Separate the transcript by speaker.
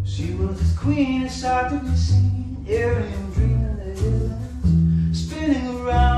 Speaker 1: She was his queen, a sight to be seen, airing and dreaming the heavens, spinning around